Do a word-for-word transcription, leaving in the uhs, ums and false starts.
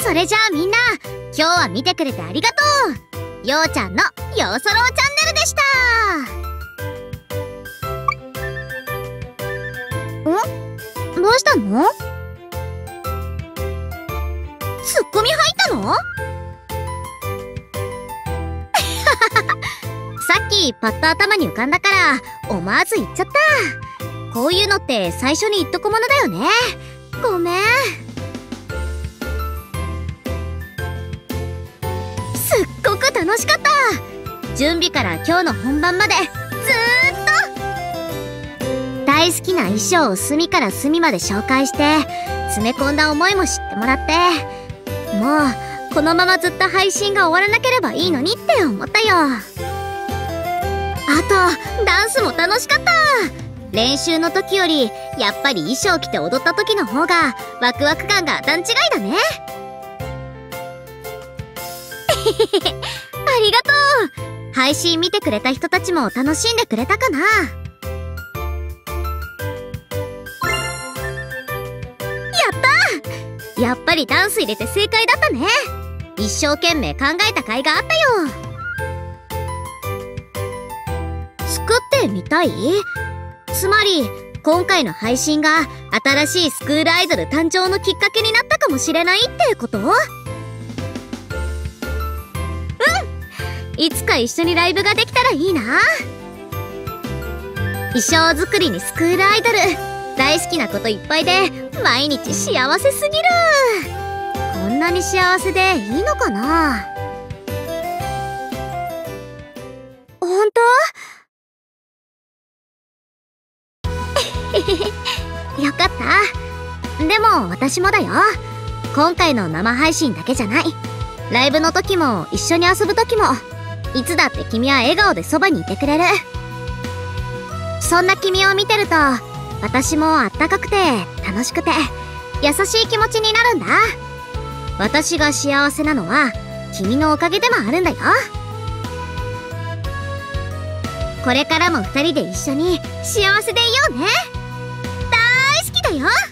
それじゃあみんな、今日は見てくれてありがとう。ようちゃんのようそろうチャンネルでした。ん？どうしたの？ツッコミ入ったの？さっきパッと頭に浮かんだから思わず言っちゃった。こういうのって最初に言っとくものだよね。ごめん。すっごく楽しかった。準備から今日の本番までずーっと大好きな衣装を隅から隅まで紹介して詰め込んだ思いも知ってもらって、もうこのままずっと配信が終わらなければいいのにって思ったよ。あとダンスも楽しかった。練習の時よりやっぱり衣装着て踊った時の方がワクワク感が段違いだね。ありがとう。配信見てくれた人たちも楽しんでくれたかな。やったー。やっぱりダンス入れて正解だったね。一生懸命考えた甲斐があったよ。作ってみたい？つまり今回の配信が新しいスクールアイドル誕生のきっかけになったかもしれないってこと？うん、いつか一緒にライブができたらいいな。衣装作りにスクールアイドル、大好きなこといっぱいで毎日幸せすぎる。こんなに幸せでいいのかな。本当？よかった。でも私もだよ。今回の生配信だけじゃない。ライブの時も一緒に遊ぶ時もいつだって君は笑顔でそばにいてくれる。そんな君を見てると私もあったかくて楽しくて優しい気持ちになるんだ。私が幸せなのは君のおかげでもあるんだよ。これからも二人で一緒に幸せでいようね。大好きだよ。